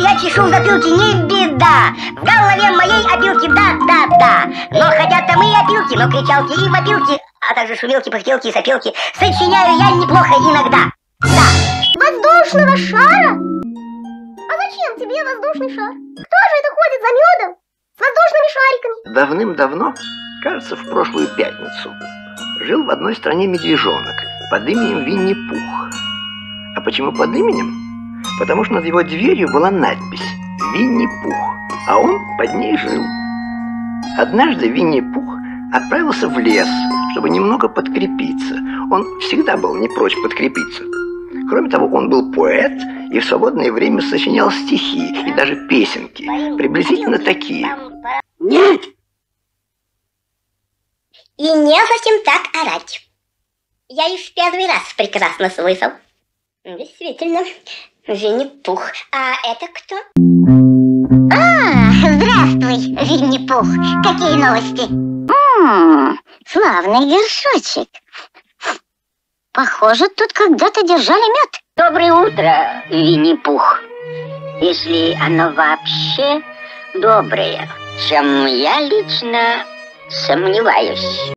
я чешу в затылке, не беда. В голове моей опилки, да. Но хотя там и опилки, но кричалки и вопилки, а также шумелки, пыхтелки и сопелки сочиняю я неплохо иногда. Да. Воздушного шара? А зачем тебе воздушный шар? Кто же это ходит за медом с воздушными шариками? Давным-давно, кажется, в прошлую пятницу, жил в одной стране медвежонок под именем Винни-Пух. А почему под именем? Потому что над его дверью была надпись «Винни-Пух», а он под ней жил. Однажды Винни-Пух отправился в лес, чтобы немного подкрепиться. Он всегда был не прочь подкрепиться. Кроме того, он был поэт и в свободное время сочинял стихи и даже песенки, приблизительно такие. Нет! И незачем так орать. Я и в первый раз прекрасно слышал. Действительно, Винни-Пух. А это кто? Здравствуй, Винни-Пух. Какие новости? Славный горшочек. Похоже, тут когда-то держали мед. Доброе утро, Винни-Пух. Если оно вообще доброе, чем я лично сомневаюсь.